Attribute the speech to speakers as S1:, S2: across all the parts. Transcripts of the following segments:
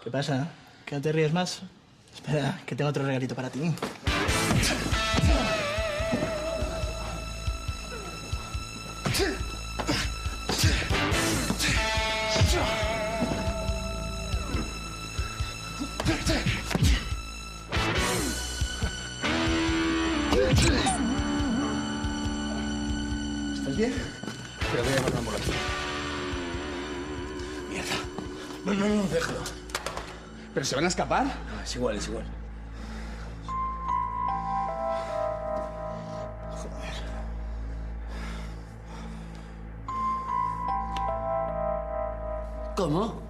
S1: ¿Qué pasa? ¿Que no te ríes más? Espera, que tengo otro regalito para ti. ¿Estás bien?
S2: Pero voy a llamar a una ambulancia. Mierda. No, déjalo. ¿Pero se van a escapar?
S1: No, es igual, es igual. Joder.
S3: ¿Cómo?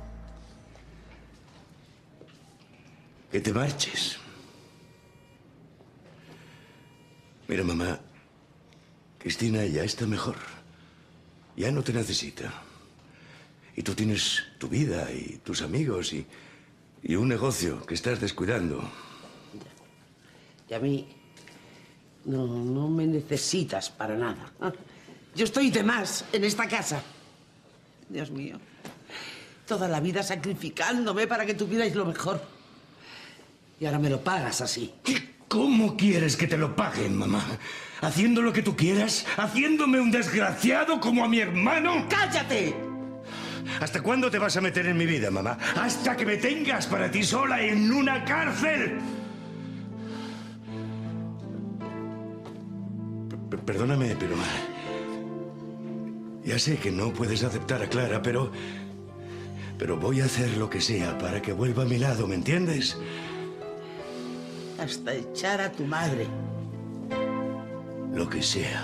S4: Que te marches. Mira, mamá, Cristina ya está mejor. Ya no te necesita. Y tú tienes tu vida y tus amigos y un negocio que estás descuidando.
S3: Y a mí no me necesitas para nada. Yo estoy de más en esta casa. Dios mío. Toda la vida sacrificándome para que tuvierais lo mejor. Y ahora me lo pagas así.
S4: ¿Cómo quieres que te lo paguen, mamá? ¿Haciendo lo que tú quieras? ¿Haciéndome un desgraciado como a mi hermano?
S3: ¡Cállate!
S4: ¿Hasta cuándo te vas a meter en mi vida, mamá? ¿Hasta que me tengas para ti sola en una cárcel? Perdóname, pero... Ya sé que no puedes aceptar a Clara, pero voy a hacer lo que sea para que vuelva a mi lado, ¿me entiendes?
S3: Hasta echar a tu madre.
S4: Lo que sea.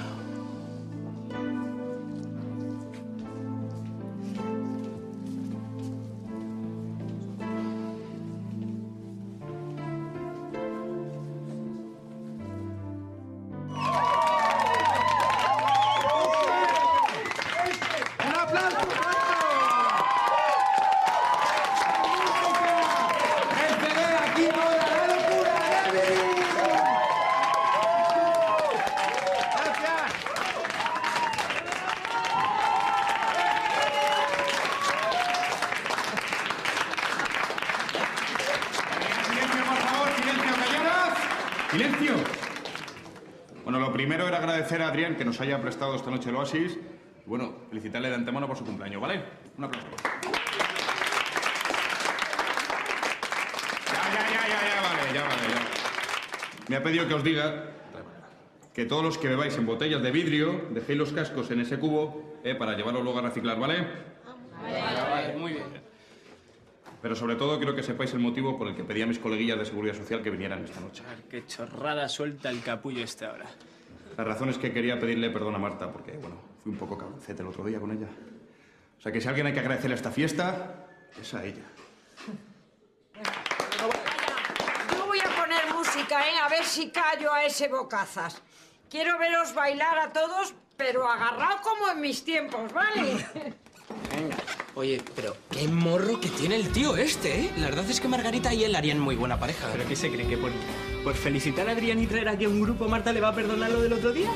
S5: ¡Silencio! Bueno, lo primero era agradecer a Adrián que nos haya prestado esta noche el Oasis. Y bueno, felicitarle de antemano por su cumpleaños, ¿vale? Un aplauso. Ya vale. Me ha pedido que os diga que todos los que bebáis en botellas de vidrio dejéis los cascos en ese cubo para llevarlos luego a reciclar, ¿vale?
S1: Vale, muy bien.
S5: Pero sobre todo quiero que sepáis el motivo por el que pedí a mis coleguillas de Seguridad Social que vinieran esta noche.
S6: Qué chorrada suelta el capullo este ahora.
S5: La razón es que quería pedirle perdón a Marta porque, bueno, fui un poco cabroncete el otro día con ella. O sea, que si alguien hay que agradecerle esta fiesta, es a ella.
S7: Yo voy a poner música, a ver si callo a ese bocazas. Quiero veros bailar a todos, pero agarrado como en mis tiempos, ¿vale?
S1: Venga. Oye, pero qué morro que tiene el tío este, ¿eh? La verdad es que Margarita y él harían muy buena pareja.
S6: ¿Pero qué se creen? ¿Que por felicitar a Adrián y traer aquí a un grupo Marta le va a perdonar lo del otro día?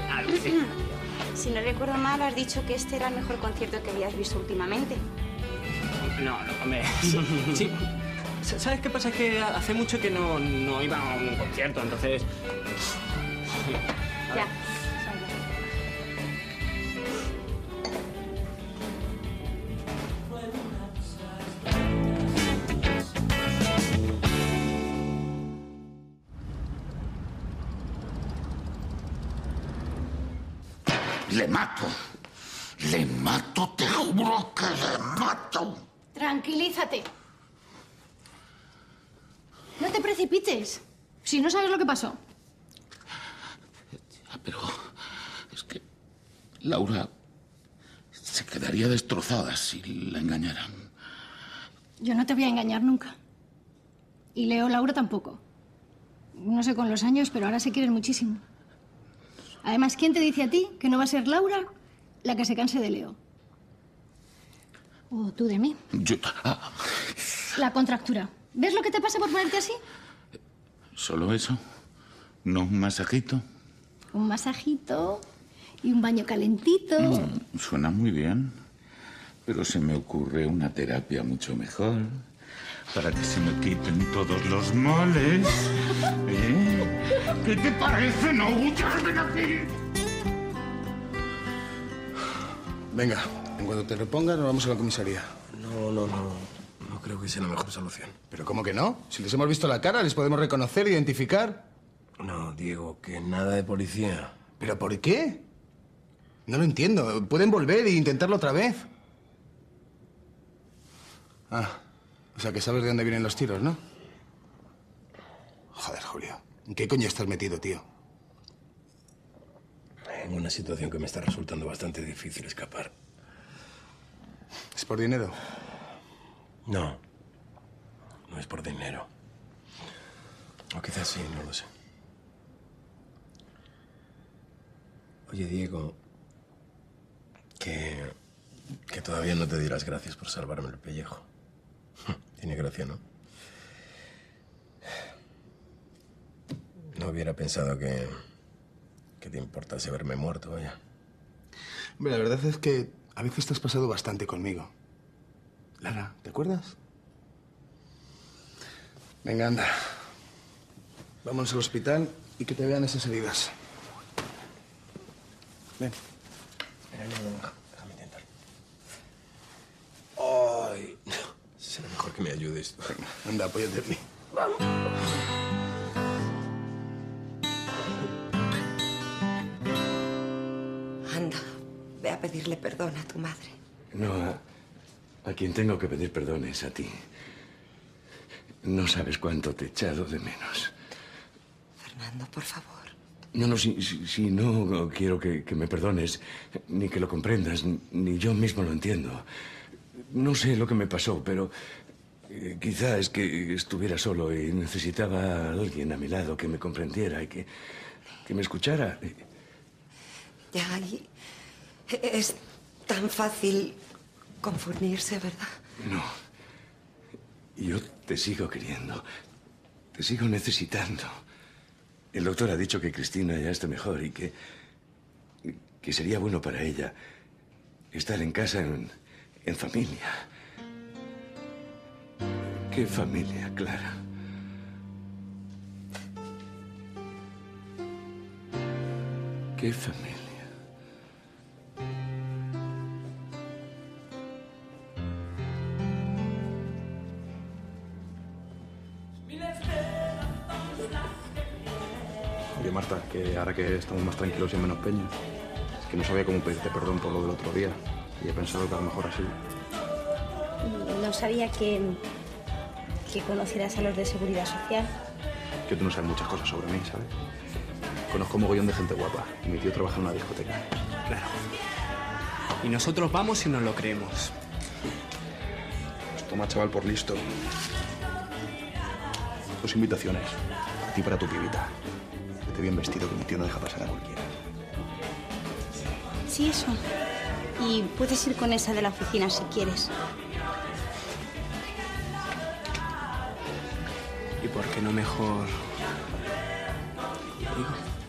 S8: Si no recuerdo mal, has dicho que este era el mejor concierto que habías visto últimamente.
S6: No, hombre. Sí. ¿Sabes qué pasa? Es que hace mucho que no iba a un concierto, entonces...
S8: Ya.
S9: Le mato, te juro que le mato.
S10: Tranquilízate. No te precipites, si no sabes lo que pasó.
S9: Pero es que Laura se quedaría destrozada si la engañaran.
S10: Yo no te voy a engañar nunca. Y Leo, Laura tampoco. No sé con los años, pero ahora se quieren muchísimo. Además, ¿quién te dice a ti que no va a ser Laura la que se canse de Leo? ¿O tú de mí?
S9: Yo...
S10: La contractura. ¿Ves lo que te pasa por ponerte así?
S9: ¿Solo eso? ¿No un masajito?
S10: Un masajito y un baño calentito.
S9: Suena muy bien, pero se me ocurre una terapia mucho mejor. para que se me quiten todos los males. ¿Qué te parece? No huyas de aquí.
S2: Venga, en cuanto te repongas nos vamos a la comisaría.
S11: No creo que sea la mejor solución.
S2: ¿Pero cómo que no? Si les hemos visto la cara, les podemos reconocer, identificar.
S11: No, Diego, que nada de policía.
S2: ¿Pero por qué? No lo entiendo. Pueden volver e intentarlo otra vez. Ah, o sea que sabes de dónde vienen los tiros, ¿no? Joder, Julio. ¿En qué coño estás metido, tío?
S11: En una situación que me está resultando bastante difícil escapar.
S2: ¿Es por dinero?
S11: No. No es por dinero. O quizás sí, no lo sé. Oye, Diego, que todavía no te di las gracias por salvarme el pellejo. Tiene gracia, ¿no? No hubiera pensado que te importase verme muerto, vaya.
S2: Hombre, la verdad es que a veces te has pasado bastante conmigo. Lara, ¿te acuerdas? Venga, anda. Vámonos al hospital y que te vean esas heridas. Ven.
S11: Déjame intentar. ¡Ay! Será mejor que me ayudes.
S2: Venga, anda, apóyate en mí.
S12: Anda, ve a pedirle perdón a tu madre.
S4: No, a quien tengo que pedir perdón es a ti. No sabes cuánto te he echado de menos.
S12: Fernando, por favor.
S4: No, si no quiero que me perdones, ni que lo comprendas, ni yo mismo lo entiendo. No sé lo que me pasó, pero quizá es que estuviera solo y necesitaba a alguien a mi lado que me comprendiera y que me escuchara.
S12: Ya, y es tan fácil confundirse, ¿verdad?
S4: No. Yo te sigo queriendo. Te sigo necesitando. El doctor ha dicho que Cristina ya está mejor y que sería bueno para ella estar en casa en familia. ¿Qué familia, Clara? ¿Qué familia?
S5: Oye, Marta, que ahora que estamos más tranquilos y en menos peña, es que no sabía cómo pedirte perdón por lo del otro día. Y he pensado que a lo mejor así.
S8: No sabía que conocieras a los de Seguridad Social.
S5: Que tú no sabes muchas cosas sobre mí, ¿sabes? Conozco un mogollón de gente guapa. Y mi tío trabaja en una discoteca.
S6: Claro. Y nosotros vamos y nos lo creemos.
S5: Pues toma, chaval, por listo. 2 invitaciones. A ti para tu pibita. Vete bien vestido, que mi tío no deja pasar a cualquiera.
S8: Sí, eso. Y puedes ir con esa de la oficina si quieres.
S6: ¿Y por qué no mejor...? Digo.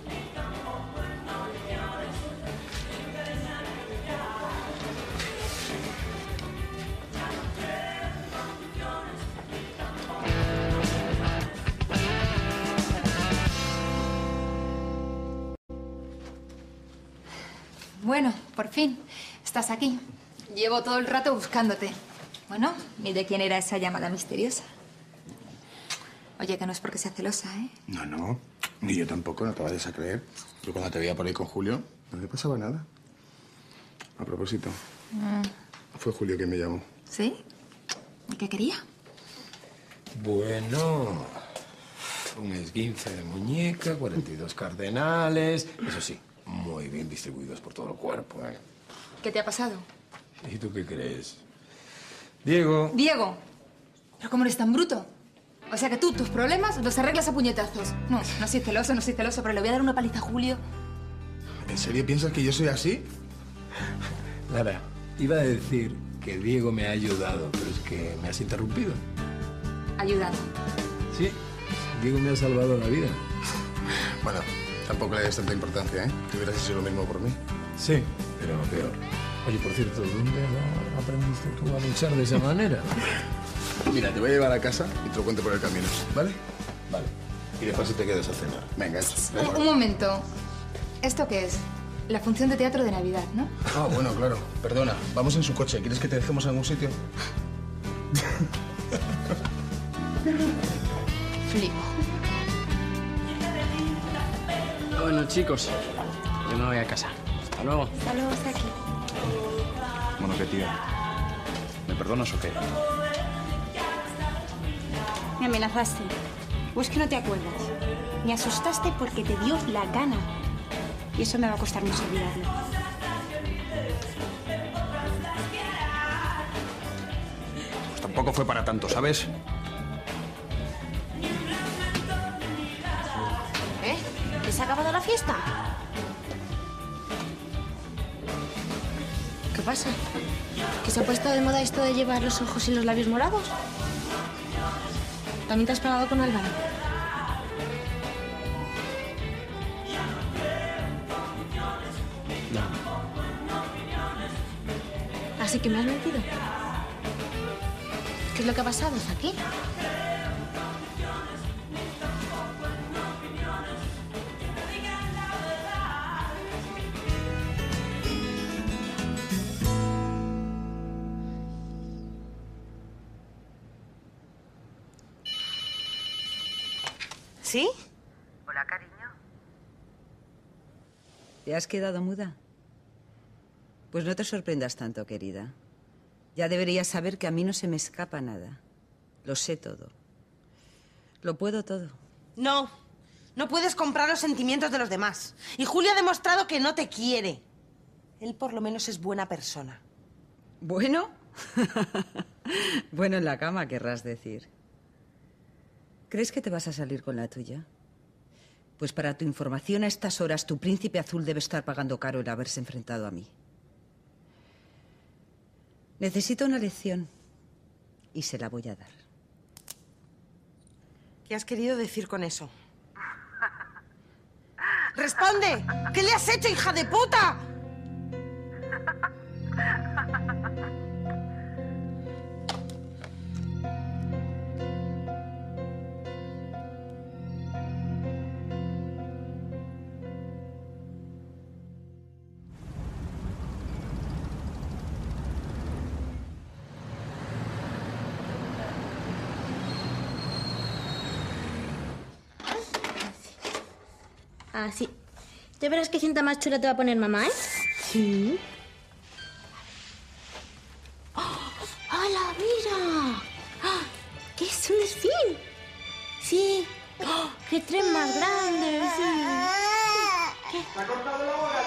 S13: Bueno, por fin. Estás aquí. Llevo todo el rato buscándote. Bueno, ¿y de quién era esa llamada misteriosa? Oye, que no es porque sea celosa, ¿eh?
S2: No. Ni yo tampoco, no te vayas a creer. Yo cuando te veía por ahí con Julio, no le pasaba nada. A propósito, fue Julio quien me llamó.
S13: ¿Sí? ¿Y qué quería?
S11: Bueno, un esguince de muñeca, 42 cardenales. Eso sí, muy bien distribuidos por todo el cuerpo, ¿eh?
S13: ¿Qué te ha pasado?
S11: ¿Y tú qué crees? Diego.
S13: Diego, ¿pero cómo eres tan bruto? O sea que tú, tus problemas los arreglas a puñetazos. No soy celoso, pero le voy a dar una paliza a Julio.
S2: ¿En serio piensas que yo soy así?
S11: Lara, iba a decir que Diego me ha ayudado, pero es que me has interrumpido.
S13: Ayudando.
S11: Sí, Diego me ha salvado la vida.
S2: Bueno, tampoco le des tanta importancia, ¿eh? Que hubieras hecho lo mismo por mí.
S11: Sí, pero peor. Oye, por cierto, ¿dónde aprendiste tú a luchar de esa manera?
S2: Mira, te voy a llevar a casa y te lo cuento por el camino, ¿vale? Vale. Y de paso te quedas a cenar. Venga, hecho.
S13: Un momento. ¿Esto qué es? La función de teatro de Navidad, ¿no?
S2: Ah, bueno, claro. Perdona, vamos en su coche. ¿Quieres que te dejemos en algún sitio?
S13: Flipo.
S1: Bueno, chicos, yo me voy a casa. Hasta luego.
S8: Hasta luego, Saki.
S5: Bueno, ¿qué, tía? ¿Me perdonas o qué?
S8: Me amenazaste. ¿O es que no te acuerdas? Me asustaste porque te dio la gana. Y eso me va a costar mucho olvidarlo.
S5: Pues tampoco fue para tanto, ¿sabes?
S8: ¿Te se ha acabado la fiesta? ¿Qué pasa? ¿Que se ha puesto de moda esto de llevar los ojos y los labios morados? ¿También te has pegado con Álvaro?
S1: No.
S8: ¿Así que me has mentido? ¿Qué es lo que ha pasado, Saki?
S14: ¿Sí?
S15: Hola, cariño. ¿Te has quedado muda? Pues no te sorprendas tanto, querida. Ya deberías saber que a mí no se me escapa nada. Lo sé todo. Lo puedo todo.
S14: No, no puedes comprar los sentimientos de los demás. Y Julio ha demostrado que no te quiere. Él por lo menos es buena persona.
S15: ¿Bueno? Bueno en la cama, querrás decir. ¿Crees que te vas a salir con la tuya? Pues para tu información, a estas horas tu príncipe azul debe estar pagando caro el haberse enfrentado a mí. Necesito una lección y se la voy a dar.
S14: ¿Qué has querido decir con eso? ¡Responde! ¿Qué le has hecho, hija de puta?
S8: Ah, sí. ¿Ya verás qué cinta más chula te va a poner mamá, Sí. ¡Hala, mira! ¡Ah! ¿Qué es un desfile? Sí. ¡Oh! ¡Qué tren más grande! Sí. ¿Qué?
S3: ¿Te ha cortado la bola?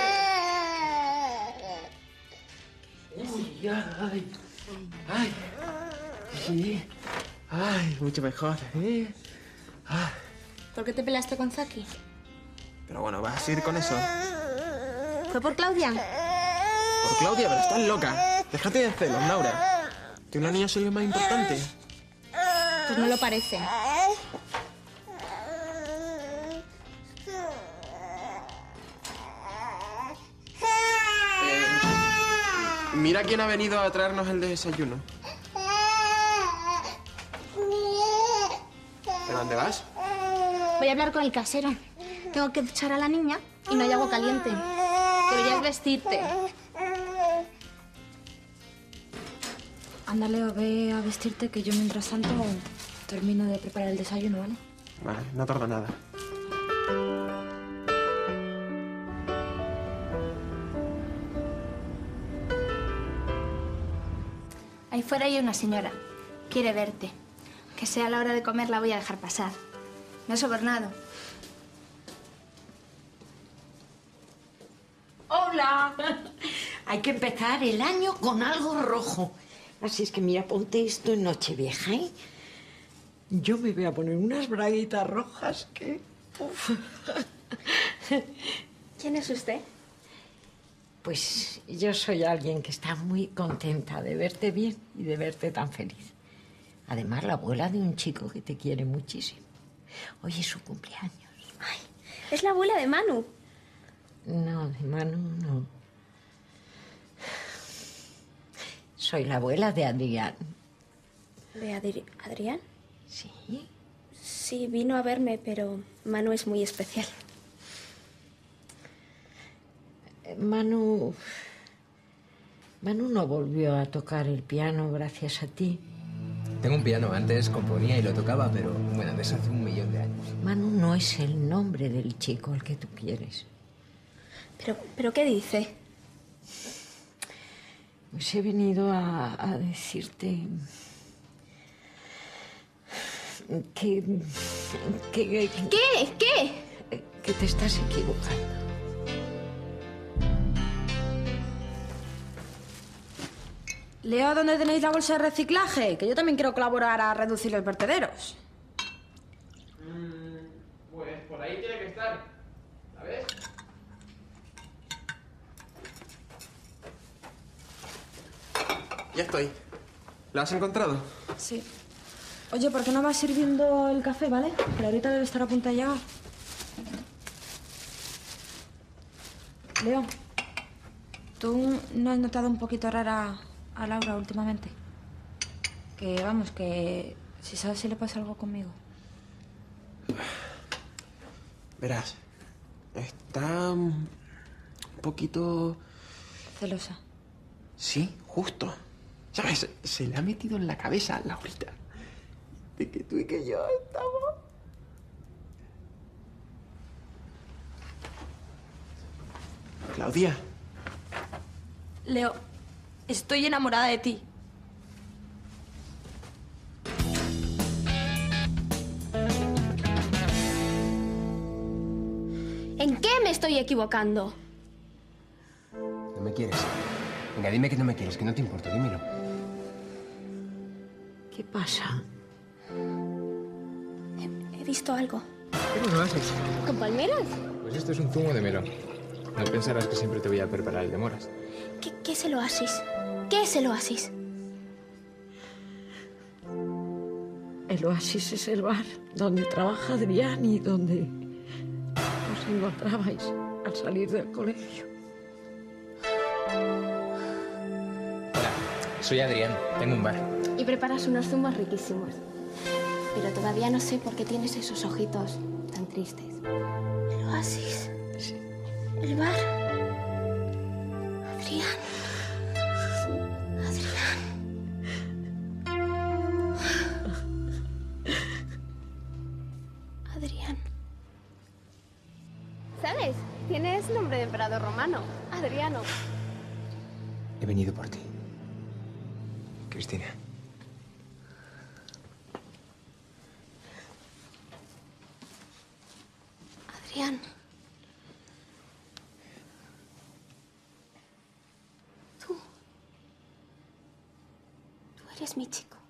S1: Uy, ay. Ay. Sí. Ay, mucho mejor, ¿eh? Ay.
S8: ¿Por qué te peleaste con Saki?
S1: Pero bueno, ¿vas a ir con eso?
S8: ¿Fue por Claudia?
S1: Por Claudia, pero estás loca. Déjate de celos, Laura. Que una niña soy lo más importante.
S8: Pues no lo parece.
S1: Mira quién ha venido a traernos el desayuno. ¿Pero dónde vas?
S8: Voy a hablar con el casero. Tengo que duchar a la niña y no hay agua caliente. Deberías vestirte. Ándale, ve a vestirte que yo mientras tanto termino de preparar el desayuno, ¿vale?
S1: Vale, no tarda nada.
S8: Ahí fuera hay una señora. Quiere verte. Que sea la hora de comer la voy a dejar pasar. No he sobornado.
S7: ¡Hola! Hay que empezar el año con algo rojo. Así es que mira, ponte esto en Nochevieja, ¿eh? Yo me voy a poner unas braguitas rojas que... Uf.
S8: ¿Quién es usted?
S7: Pues yo soy alguien que está muy contenta de verte bien y de verte tan feliz. Además, la abuela de un chico que te quiere muchísimo. Hoy es su cumpleaños.
S8: Ay, es la abuela de Manu.
S7: No, de Manu no. Soy la abuela de Adrián.
S16: ¿De Adrián?
S7: Sí.
S16: Sí, vino a verme, pero Manu es muy especial.
S7: Manu no volvió a tocar el piano gracias a ti.
S11: Tengo un piano. Antes componía y lo tocaba, pero bueno, desde hace 1.000.000 de años.
S7: Manu no es el nombre del chico al que tú quieres.
S16: ¿Pero qué dice?
S7: Pues he venido a decirte que...
S16: ¿Qué?
S7: Que te estás equivocando.
S14: Leo, ¿dónde tenéis la bolsa de reciclaje? Que yo también quiero colaborar a reducir los vertederos.
S6: Pues por ahí tiene que estar. ¿Sabes?
S1: Ya estoy. ¿La has encontrado?
S14: Sí. Oye, ¿por qué no vas sirviendo el café, vale? Que ahorita debe estar a punto de llegar. Leo, ¿tú no has notado un poquito rara a Laura últimamente? Que, vamos, que si sabes si le pasa algo conmigo.
S1: Verás, está un poquito...
S14: Celosa.
S1: Sí, justo. ¿Sabes? Se le ha metido en la cabeza a Laurita de que tú y que yo estamos... Claudia.
S14: Leo, estoy enamorada de ti.
S16: ¿En qué me estoy equivocando?
S11: No me quieres. Venga, dime que no me quieres, que no te importa, dímelo.
S7: ¿Qué pasa?
S16: He visto algo.
S11: ¿Cómo lo haces?
S16: ¿Con palmeras?
S11: Pues esto es un zumo de melón. No pensarás que siempre te voy a preparar el de moras.
S16: ¿Qué es el oasis? ¿Qué es el oasis?
S7: El oasis es el bar donde trabaja Adrián y donde os encontrabais al salir del colegio.
S11: Hola, soy Adrián. Tengo un bar.
S16: Y preparas unos zumos riquísimos. Pero todavía no sé por qué tienes esos ojitos tan tristes. El oasis.
S7: Sí.
S16: El bar. Adrián. Adrián. Adrián. ¿Sabes? Tienes nombre de emperador romano. Adriano.
S11: He venido por ti. Cristina.
S16: Adrián. Tú eres mi chico.